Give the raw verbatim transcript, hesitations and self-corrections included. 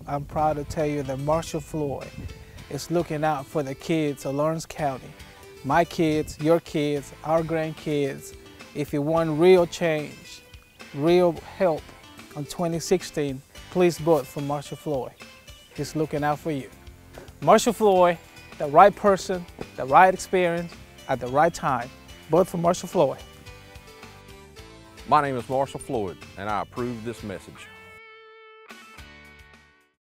I'm proud to tell you that Marshall Floyd is looking out for the kids of Lawrence County. My kids, your kids, our grandkids. If you want real change, real help in twenty sixteen, please vote for Marshall Floyd. He's looking out for you. Marshall Floyd, the right person, the right experience, at the right time. Vote for Marshall Floyd. My name is Marshall Floyd, and I approve this message.